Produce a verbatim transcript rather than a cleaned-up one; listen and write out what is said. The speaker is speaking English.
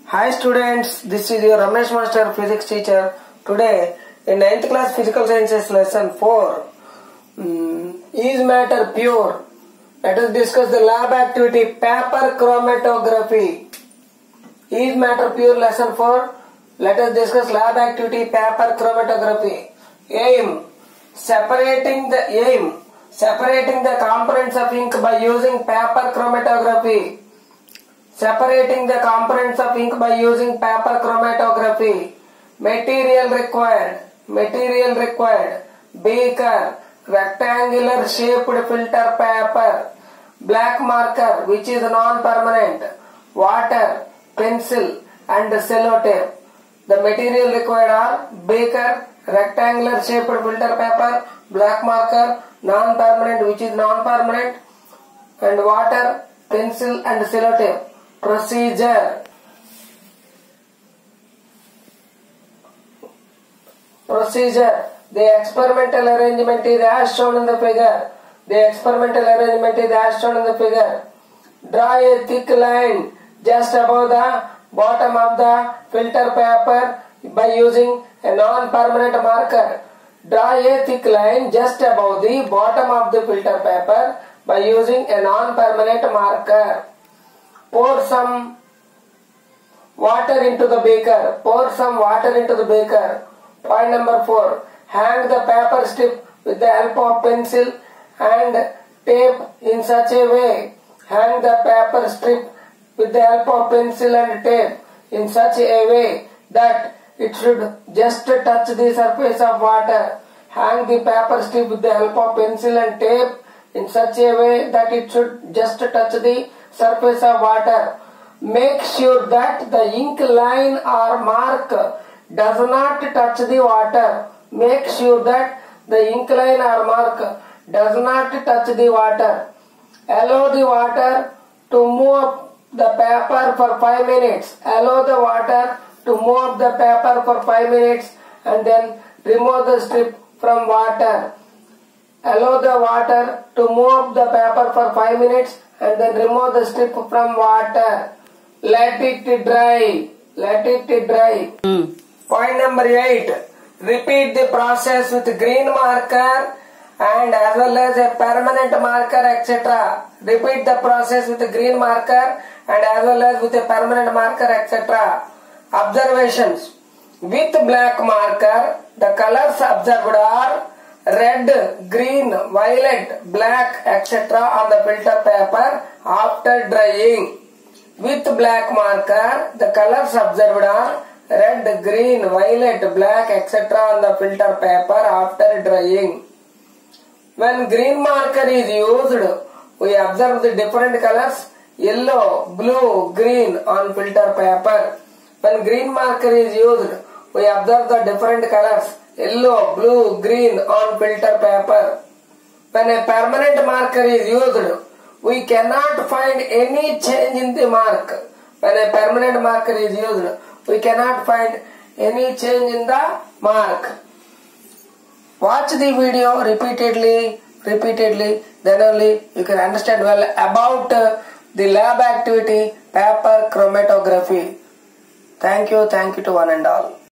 Hi students, this is your Ramesh Master Physics teacher. Today in ninth class Physical Sciences lesson four, um, is matter pure? Let us discuss the lab activity paper chromatography. Is matter pure lesson four? Let us discuss lab activity paper chromatography. Aim separating the aim separating the components of ink by using paper chromatography. Separating the components of ink by using paper chromatography. Material required. Material required. Beaker, rectangular shaped filter paper, black marker which is non-permanent, water, pencil and sellotape. The material required are beaker, rectangular shaped filter paper, black marker, non-permanent which is non-permanent, and water, pencil and sellotape. Procedure. Procedure. The experimental arrangement is as shown in the figure. The experimental arrangement is as shown in the figure. Draw a thick line just above the bottom of the filter paper by using a non-permanent marker. Draw a thick line just above the bottom of the filter paper by using a non-permanent marker. Pour some water into the beaker. Pour some water into the beaker. Point number four. Hang the paper strip with the help of pencil and tape in such a way. Hang the paper strip with the help of pencil and tape in such a way that it should just touch the surface of water. Hang the paper strip with the help of pencil and tape in such a way that it should just touch the surface of water. Make sure that the ink line or mark does not touch the water. Make sure that the ink line or mark does not touch the water. Allow the water to move up the paper for five minutes. Allow the water to move up the paper for five minutes and then remove the strip from water. Allow the water to move up the paper for five minutes and then remove the strip from water. Let it dry. Let it dry. Mm. Point number eight. Repeat the process with green marker and as well as a permanent marker, et cetera. Repeat the process with a green marker and as well as with a permanent marker, et cetera. Observations. With black marker, the colors observed are red, green, violet, black, et cetera on the filter paper after drying. With black marker, the colors observed are red, green, violet, black, et cetera on the filter paper after drying. When green marker is used, we observe the different colors yellow, blue, green on filter paper. When green marker is used, we observe the different colors yellow, blue, green on filter paper. When a permanent marker is used, we cannot find any change in the mark. When a permanent marker is used, we cannot find any change in the mark. Watch the video repeatedly, repeatedly, then only you can understand well about uh, the lab activity paper chromatography. Thank you, thank you to one and all.